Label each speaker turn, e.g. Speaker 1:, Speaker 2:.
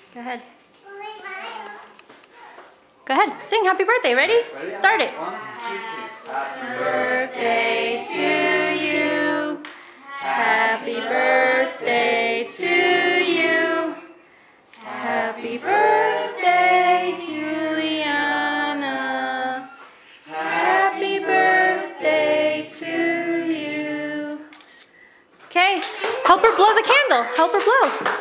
Speaker 1: Go ahead. Go ahead. Sing happy birthday. Ready? Start it.
Speaker 2: 1, 2, 3.
Speaker 1: Happy birthday to you. Happy birthday to you. Happy birthday, Juliana. Happy birthday to you. Okay, help her blow the candle. Help her blow.